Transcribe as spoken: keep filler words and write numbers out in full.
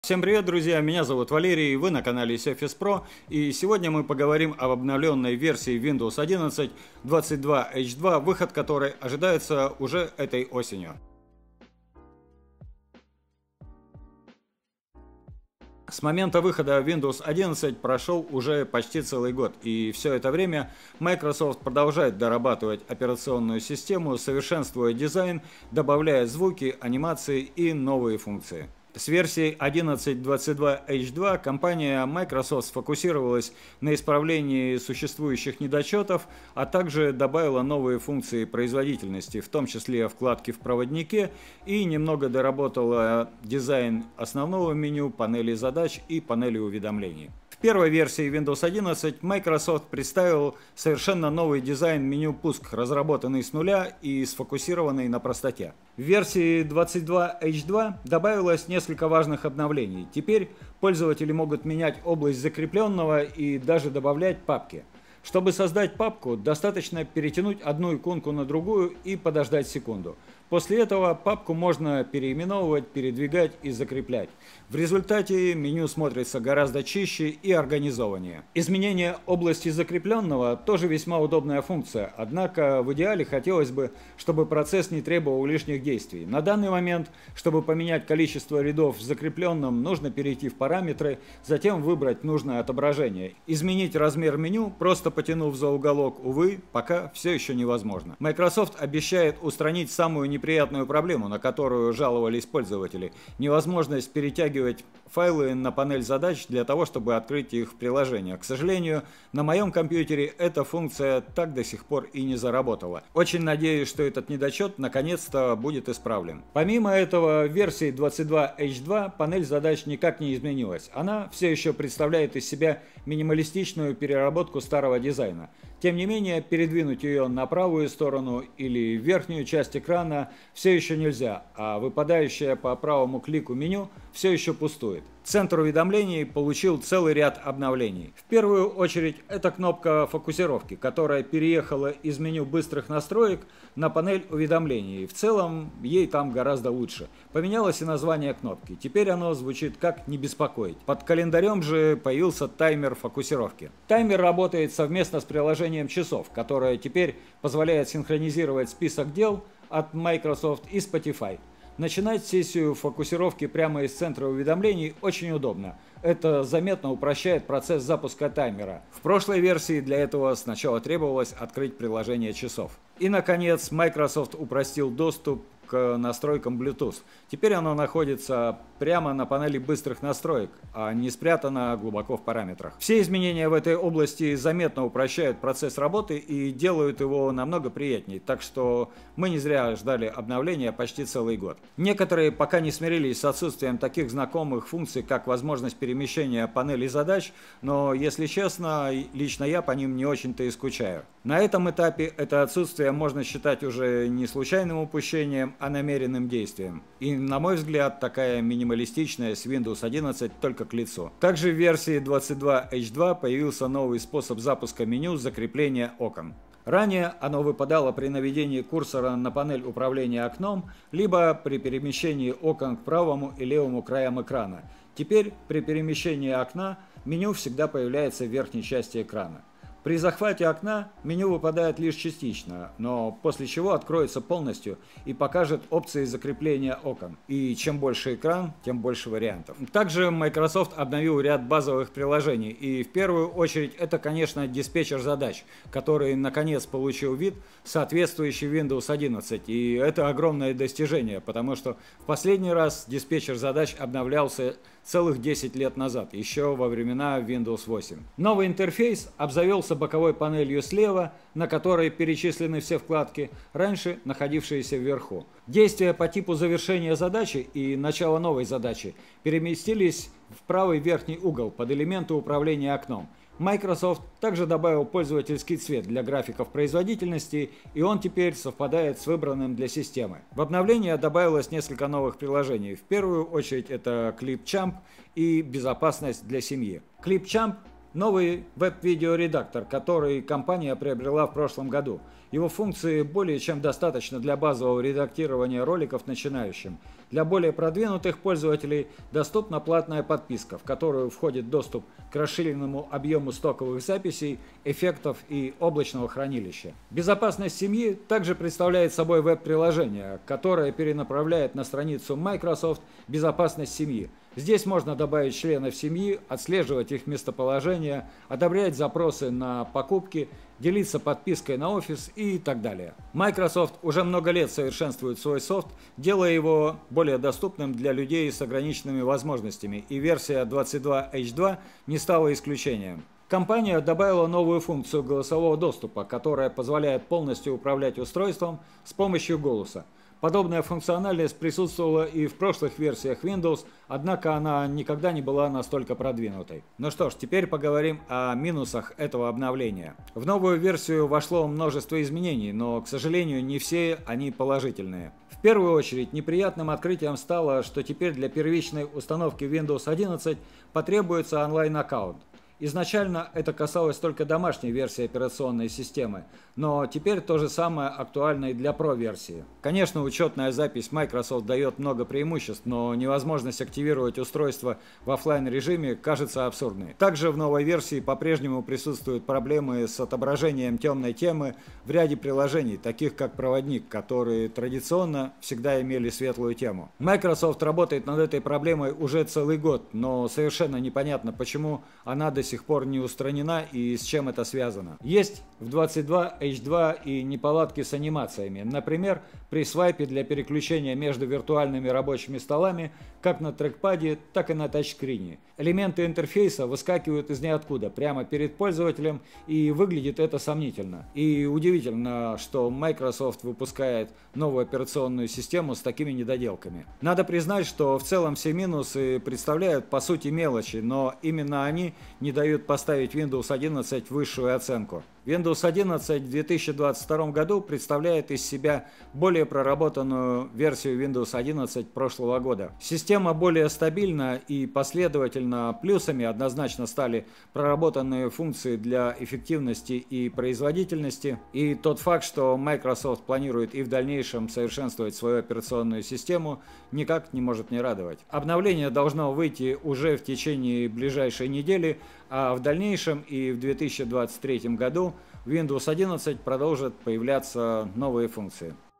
Всем привет, друзья! Меня зовут Валерий, вы на канале Surface Pro, и сегодня мы поговорим об обновленной версии Windows одиннадцать двадцать два эйч два, выход которой ожидается уже этой осенью. С момента выхода Windows одиннадцать прошел уже почти целый год, и все это время Microsoft продолжает дорабатывать операционную систему, совершенствуя дизайн, добавляя звуки, анимации и новые функции. С версией одиннадцать двадцать два эйч два компания Microsoft сфокусировалась на исправлении существующих недочетов, а также добавила новые функции производительности, в том числе вкладки в проводнике, и немного доработала дизайн основного меню, панели задач и панели уведомлений. В первой версии Windows одиннадцать Microsoft представил совершенно новый дизайн меню «Пуск», разработанный с нуля и сфокусированный на простоте. В версии двадцать два эйч два добавилось несколько важных обновлений. Теперь пользователи могут менять область закрепленного и даже добавлять папки. Чтобы создать папку, достаточно перетянуть одну иконку на другую и подождать секунду. После этого папку можно переименовывать, передвигать и закреплять. В результате меню смотрится гораздо чище и организованнее. Изменение области закрепленного тоже весьма удобная функция, однако в идеале хотелось бы, чтобы процесс не требовал лишних действий. На данный момент, чтобы поменять количество рядов в закрепленном, нужно перейти в параметры, затем выбрать нужное отображение. Изменить размер меню, просто потянув за уголок, увы, пока все еще невозможно. Microsoft обещает устранить самую неприятную неприятную проблему, на которую жаловались пользователи – невозможность перетягивать файлы на панель задач для того, чтобы открыть их в приложениях. К сожалению, на моем компьютере эта функция так до сих пор и не заработала. Очень надеюсь, что этот недочет наконец-то будет исправлен. Помимо этого, в версии двадцать два эйч два панель задач никак не изменилась. Она все еще представляет из себя минималистичную переработку старого дизайна. Тем не менее, передвинуть ее на правую сторону или в верхнюю часть экрана все еще нельзя, а выпадающее по правому клику меню все еще пустует. Центр уведомлений получил целый ряд обновлений. В первую очередь это кнопка фокусировки, которая переехала из меню быстрых настроек на панель уведомлений. В целом ей там гораздо лучше. Поменялось и название кнопки. Теперь оно звучит как «не беспокоить». Под календарем же появился таймер фокусировки. Таймер работает совместно с приложением часов, которое теперь позволяет синхронизировать список дел от Microsoft и Spotify. Начинать сессию фокусировки прямо из центра уведомлений очень удобно. Это заметно упрощает процесс запуска таймера. В прошлой версии для этого сначала требовалось открыть приложение часов. И, наконец, Microsoft упростил доступ к настройкам Bluetooth. Теперь оно находится прямо на панели быстрых настроек, а не спрятано глубоко в параметрах. Все изменения в этой области заметно упрощают процесс работы и делают его намного приятнее, так что мы не зря ждали обновления почти целый год. Некоторые пока не смирились с отсутствием таких знакомых функций, как возможность перемещения панелей задач, но, если честно, лично я по ним не очень-то и скучаю. На этом этапе это отсутствие можно считать уже не случайным упущением, а намеренным действием. И, на мой взгляд, такая минималистичная с Windows одиннадцать только к лицу. Также в версии двадцать два эйч два появился новый способ запуска меню закрепления окон. Ранее оно выпадало при наведении курсора на панель управления окном, либо при перемещении окон к правому и левому краям экрана. Теперь при перемещении окна меню всегда появляется в верхней части экрана. При захвате окна меню выпадает лишь частично, но после чего откроется полностью и покажет опции закрепления окон. И чем больше экран, тем больше вариантов. Также Microsoft обновил ряд базовых приложений, и в первую очередь это, конечно, диспетчер задач, который наконец получил вид, соответствующий Windows одиннадцать. И это огромное достижение, потому что в последний раз диспетчер задач обновлялся целых десять лет назад, еще во времена Windows восемь. Новый интерфейс обзавелся боковой панелью слева, на которой перечислены все вкладки, раньше находившиеся вверху. Действия по типу завершения задачи и начала новой задачи переместились в правый верхний угол под элементы управления окном. Microsoft также добавил пользовательский цвет для графиков производительности, и он теперь совпадает с выбранным для системы. В обновление добавилось несколько новых приложений. В первую очередь это Clipchamp и безопасность для семьи. Clipchamp Новый веб-видеоредактор, который компания приобрела в прошлом году. Его функции более чем достаточно для базового редактирования роликов начинающим. Для более продвинутых пользователей доступна платная подписка, в которую входит доступ к расширенному объему стоковых записей, эффектов и облачного хранилища. Безопасность семьи также представляет собой веб-приложение, которое перенаправляет на страницу Microsoft «Безопасность семьи». Здесь можно добавить членов семьи, отслеживать их местоположение, одобрять запросы на покупки, делиться подпиской на офис и так далее. Microsoft уже много лет совершенствует свой софт, делая его более доступным для людей с ограниченными возможностями, и версия двадцать два эйч два не стала исключением. Компания добавила новую функцию голосового доступа, которая позволяет полностью управлять устройством с помощью голоса. Подобная функциональность присутствовала и в прошлых версиях Windows, однако она никогда не была настолько продвинутой. Ну что ж, теперь поговорим о минусах этого обновления. В новую версию вошло множество изменений, но, к сожалению, не все они положительные. В первую очередь, неприятным открытием стало, что теперь для первичной установки Windows одиннадцать потребуется онлайн-аккаунт. Изначально это касалось только домашней версии операционной системы, но теперь то же самое актуально и для Pro-версии. Конечно, учетная запись Microsoft дает много преимуществ, но невозможность активировать устройство в офлайн режиме кажется абсурдной. Также в новой версии по-прежнему присутствуют проблемы с отображением темной темы в ряде приложений, таких как проводник, которые традиционно всегда имели светлую тему. Microsoft работает над этой проблемой уже целый год, но совершенно непонятно, почему она до сих пор не устранена и с чем это связано. Есть в двадцать два эйч два и неполадки с анимациями. Например, при свайпе для переключения между виртуальными рабочими столами как на трекпаде, так и на тачскрине. Элементы интерфейса выскакивают из ниоткуда прямо перед пользователем, и выглядит это сомнительно. И удивительно, что Microsoft выпускает новую операционную систему с такими недоделками. Надо признать, что в целом все минусы представляют по сути мелочи, но именно они не дают поставить Windows одиннадцать высшую оценку. Windows одиннадцать в две тысячи двадцать втором году представляет из себя более проработанную версию Windows одиннадцать прошлого года. Система более стабильна, и последовательно плюсами однозначно стали проработанные функции для эффективности и производительности, и тот факт, что Microsoft планирует и в дальнейшем совершенствовать свою операционную систему, никак не может не радовать. Обновление должно выйти уже в течение ближайшей недели, а в дальнейшем и в две тысячи двадцать третьем году в Windows одиннадцать продолжат появляться новые функции.